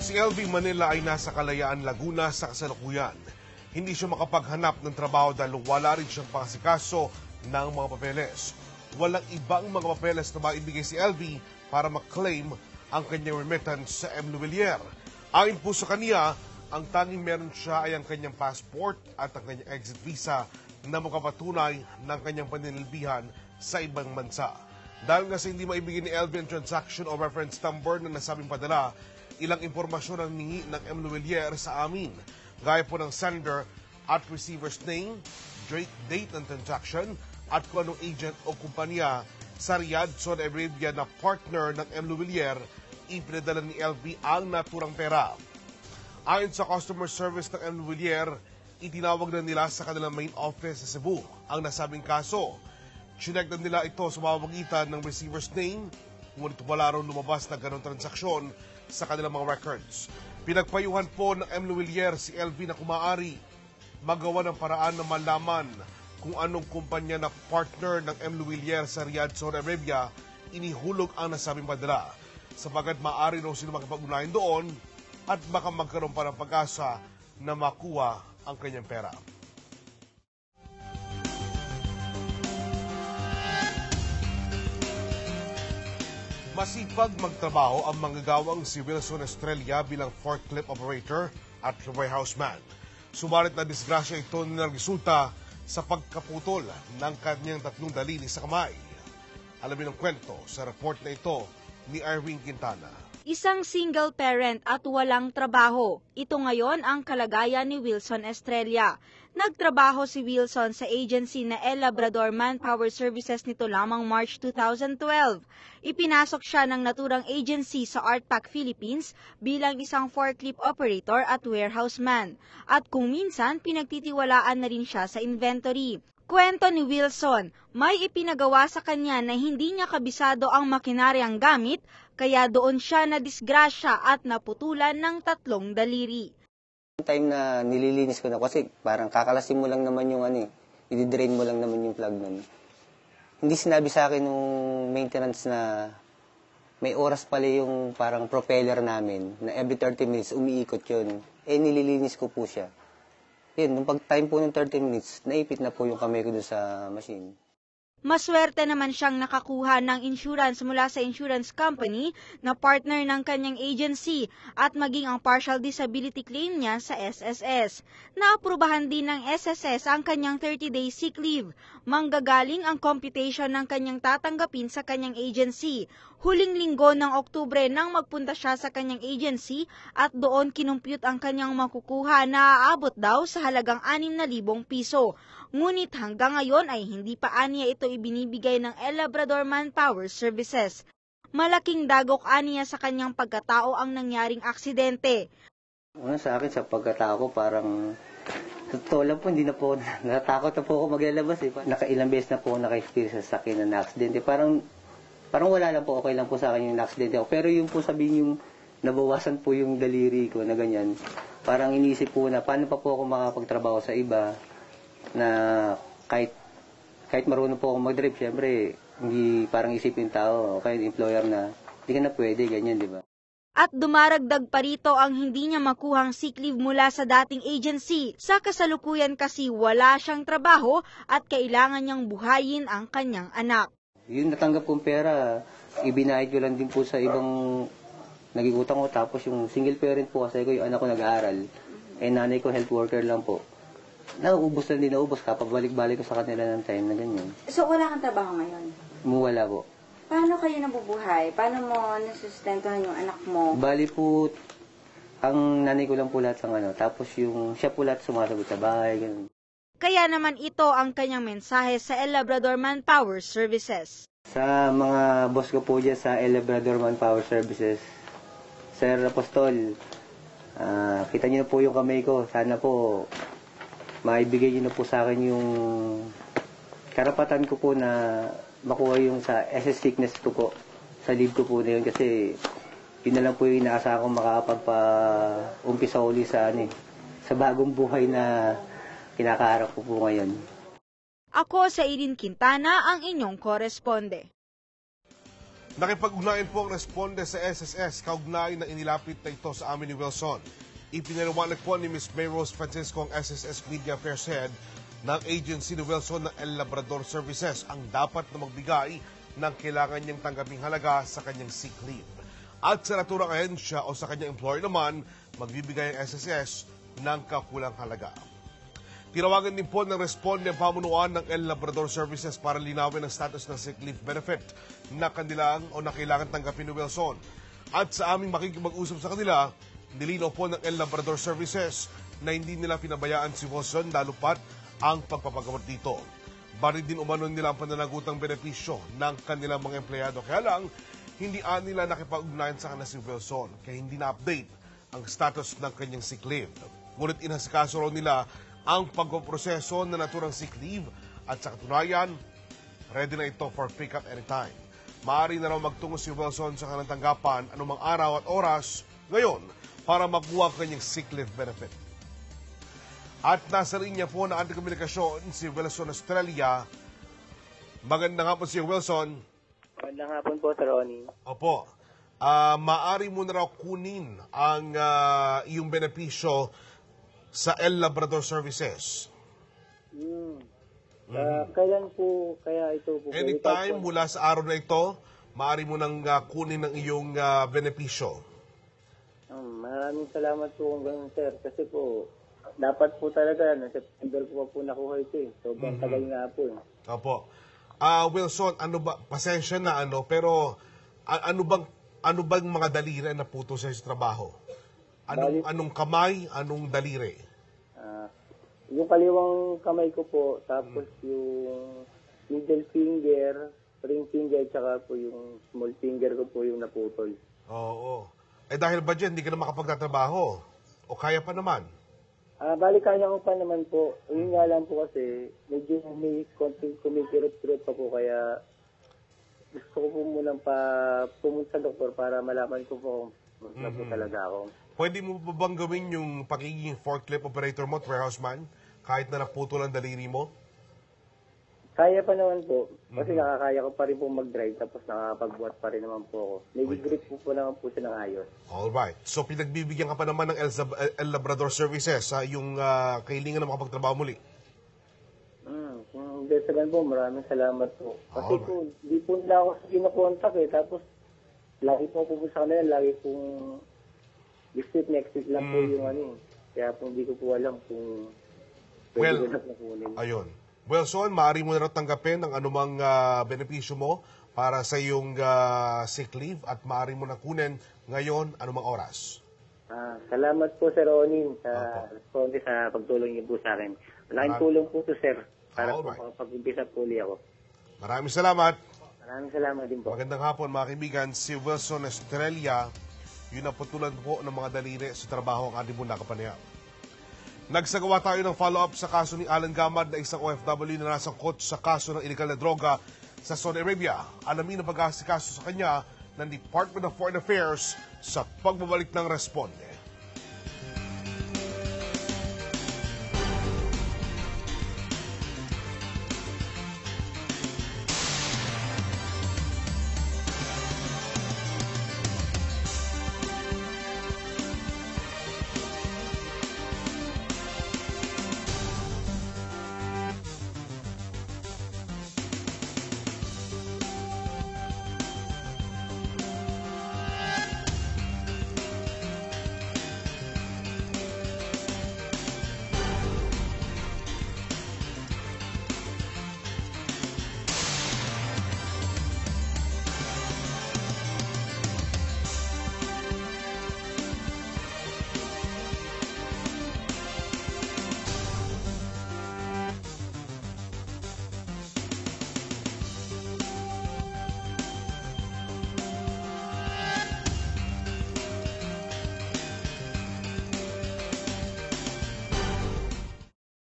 Si LV Manila ay nasa Kalayaan, Laguna sa kasalukuyan. Hindi siya makapaghanap ng trabaho dahil wala rin siyang pasikaso ng mga papeles. Walang ibang mga papeles na maibigay si LV para maklaim ang kanyang remittance sa M. Luwilier. Ayon po sa kaniya, ang tanging meron siya ay ang kanyang passport at ang kanyang exit visa na makapatunay ng kanyang paninilbihan sa ibang bansa. Dahil nga sa hindi maibigay ni LV ang transaction o reference number na nasabing padala, ilang impormasyon ang ningi ng M. Luwilier sa amin, gaya po ng sender at receiver's name, date ng transaction, at kung anong agent o kumpanya sa Riyadh, Saudi Arabia na partner ng M. Luwilier, ipinadala ni LV ang naturang pera. Ayon sa customer service ng M. Luwilier, itinawag na nila sa kanilang main office sa Cebu ang nasabing kaso. Chinek na nila ito sa pamamagitan ng receiver's name, ngunit wala raw lumabas na ganong transaksyon sa kanilang mga records. Pinagpayuhan po ng M. Luwilier si LV na kumaari magawa ng paraan na malaman kung anong kumpanya na partner ng M. Luwilier sa Riyadh, Saudi Arabia, inihulog ang nasabing padala, sapagat maaari raw sila makipag-ugnayan doon at baka magkaroon pa ng pag-asa na makuha ang kanyang pera. Masipag magtrabaho ang manggagawang si Wilson Estrella bilang forklift operator at warehouse man. Subalit na disgrasya ito na resulta sa pagkaputol ng kanyang tatlong daliri sa kamay. Alamin ang kwento sa report na ito ni Irene Quintana. Isang single parent at walang trabaho. Ito ngayon ang kalagayan ni Wilson Estrella. Nagtrabaho si Wilson sa agency na El Labrador Manpower Services nito lamang March 2012. Ipinasok siya ng naturang agency sa ArtPac Philippines bilang isang forklift operator at warehouse man. At kung minsan, pinagtitiwalaan na rin siya sa inventory. Kwento ni Wilson, may ipinagawa sa kanya na hindi niya kabisado ang makinaryang gamit, kaya doon siya na disgrasya at naputulan ng tatlong daliri. Time na nililinis ko na kasi parang kakalasin mo lang naman yung i-drain mo lang naman yung plug nun. Hindi sinabi sa akin nung maintenance na may oras pala yung parang propeller namin na every 30 minutes umiikot yun. Nililinis ko po siya. Yun, nung pag-time po ng 30 minutes, naipit na po yung kamay ko doon sa machine. Maswerte naman siyang nakakuha ng insurance mula sa insurance company na partner ng kanyang agency at maging ang partial disability claim niya sa SSS. Naaprubahan din ng SSS ang kanyang 30-day sick leave. Manggagaling ang computation ng kanyang tatanggapin sa kanyang agency. Huling linggo ng Oktubre nang magpunta siya sa kanyang agency at doon kinumpute ang kanyang makukuha na aabot daw sa halagang 6,000 piso. Ngunit hanggang ngayon ay hindi pa aniya ito ibinibigay ng El Labrador Manpower Services. Malaking dagok aniya sa kanyang pagkatao ang nangyaring aksidente. Sa akin, sa pagkatao ko, parang totoo lang po, hindi na po, natatakot na po ako maglalabas. Nakailang beses na po ako naka-experience sa sakin na aksidente. Parang wala lang po, okay lang po sa akin yung aksidente ako. Pero yung po sabihin yung nabawasan po yung daliri ko na ganyan, parang iniisip po na paano pa po ako makapagtrabaho sa iba na kahit marunong po ako mag-drive, syempre, hindi parang isipin tao, o kaya employer na, hindi ka na pwede, ganyan, di ba? At dumaragdag pa rito ang hindi niya makuhang sick leave mula sa dating agency. Sa kasalukuyan kasi wala siyang trabaho at kailangan niyang buhayin ang kanyang anak. Yung natanggap kong pera, ibinayad ko lang din po sa ibang nagigutang ko. Tapos yung single parent po kasi ko, yung anak ko nag-aaral. Nanay ko health worker lang po. Nauubos lang din naubos kapag balik-balik ko sa kanila ng time na ganyan. So wala kang trabaho ngayon? Wala po. Paano kayo nabubuhay? Paano mo nasustentuhan yung anak mo? Bali po, ang nanay ko lang po lahat ng tapos yung siya po lahat sumasagot sa bahay, ganun. Kaya naman ito ang kanyang mensahe sa El Labrador Manpower Services. Sa mga boss ko po dyan sa El Labrador Manpower Services, Sir Apostol, kita niyo na po yung kamay ko. Sana po, maibigay niyo na po sa akin yung karapatan ko po na makuha yung sa SS sickness ko po, sa leave ko po na yun kasi yun na lang po yung inaasahan kong makakapagpa-umpisa uli sa bagong buhay na kinakaharap ko po ngayon. Ako sa Irene Quintana, ang inyong koresponde. Nakipag-ugnayan po ang responde sa SSS kaugnay na inilapit na ito sa amin ni Wilson. Ipinaliwanag po ni Ms. May Rose Francisco ang SSS Media Affairs Head ng agency ni Wilson ng El Labrador Services ang dapat na magbigay ng kailangan niyang tanggaping halaga sa kanyang sick leave. At sa naturang ahensya o sa kanyang employer naman, magbibigay ang SSS ng kakulang halaga. Tinawagan din po ng responde ang pamunuan ng El Labrador Services para linawin ang status ng sick leave benefit na kanilang o na kailangan tanggapin ni Wilson. At sa aming makikipag-usap sa kanila, nilinaw po ng El Labrador Services na hindi nila pinabayaan si Wilson lalo pat ang pagpapagamot dito. Bari din umano nila ang pananagutang benepisyo ng kanilang mga empleyado. Kaya lang, hindi nila nakipag-ugnayan sa kanila si Wilson kaya hindi na-update ang status ng kanyang sick leave. Ngunit inasikaso raw nila ang pagpoproseso na naturang sick leave at sa katunayan, ready na ito for pick-up anytime. Maaari na raw magtungo si Wilson sa kanilang tanggapan anumang araw at oras ngayon para makuha ang kanyang sick leave benefit. At nasa linya po na ating komunikasyon si Wilson Australia. Magandang hapon si Wilson. Magandang hapon po, Sir Ronnie. Opo. Maaari mo na raw kunin ang iyong benepisyo sa El Labrador Services. Kailan po kaya ito po? Anytime mula sa araw na ito, maaari mo nang kunin ang iyong benepisyo. Maraming salamat po kung ganun, sir. Kasi po, dapat po talaga, na September ko pa po nakuha ito eh. Sobrang tagal nga po eh. Opo. Wilson, ano ba, pasensya na pero ano bang mga daliri na naputo sa trabaho? Anong kamay, anong daliri? Yung kaliwang kamay ko po, tapos yung middle finger, ring finger, tsaka po yung small finger ko po yung naputol. Oo. Dahil ba dyan, hindi ka na makapagtatrabaho? O kaya pa naman? Bali, kaya ko pa naman po. Yun nga lang po kasi, medyo may konting kumikirot-kirot pa po, kaya gusto ko po munang pumunta sa doktor para malaman ko po kung na po talaga ako. Pwede mo ba bang gawin yung pagiging forklift operator mo at warehouse man? Kahit na naputol ang daliri mo? Kaya pa naman po. Kasi nakakaya ko pa rin po mag-drive tapos nakakapagbuhat pa rin naman po ako. Nag-grip po naman po siya ng ayos. Alright. So pinagbibigyan ka pa naman ng El Labrador Services sa yung kailangan na makapagtrabaho muli? Kung desagan po, maraming salamat po. Kasi po, di po nila ako kinakontak eh. Tapos, lagi po sa kanila, lagi pong this week, next week lang po yung ano eh. Kaya po hindi ko po alam kung pwede ko na kunin. Ayun. Wilson, maaari mo na rin tanggapin ang anumang benepisyo mo para sa iyong sick leave at maaari mo na kunin ngayon anumang oras. Salamat po, Sir Onin, sa responde sa pagtulong niyo po sa akin. Malaking tulong po to, Sir, para po makapag-umpisa po ulit ako. Maraming salamat. Maraming salamat din po. Magandang hapon, mga kaibigan. Si Wilson Estrella, yun ang putulan po ng mga daliri sa trabaho ang ating muna kapanayam. Nagsagawa tayo ng follow-up sa kaso ni Alan Gamad na isang OFW na nasangkot sa kaso ng illegal na droga sa Saudi Arabia. Alamin ang pag-aasikaso sa kanya ng Department of Foreign Affairs sa pagbabalik ng responde.